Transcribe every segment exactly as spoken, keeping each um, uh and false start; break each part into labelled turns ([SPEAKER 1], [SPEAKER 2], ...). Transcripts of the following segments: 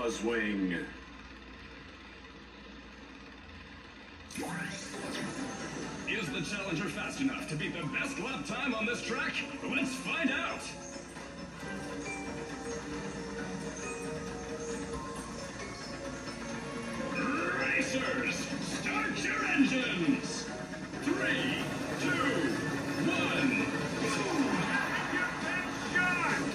[SPEAKER 1] Buzzwing.
[SPEAKER 2] Is the Challenger fast enough to beat the best lap time on this track? Let's find out! Racers, start your engines! Three, two, one, boom! Have your best shot!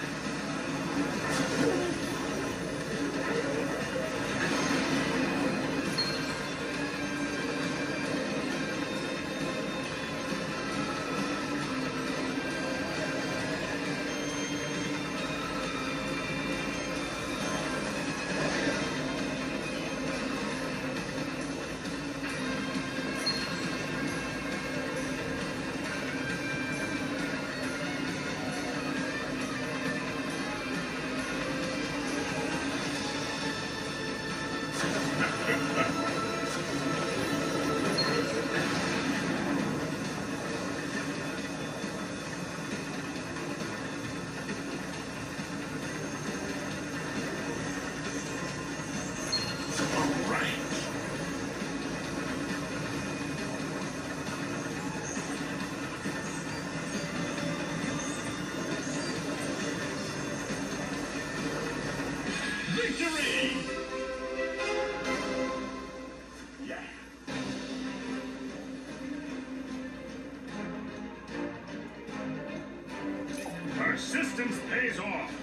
[SPEAKER 2] Victory! Yeah. Persistence pays off.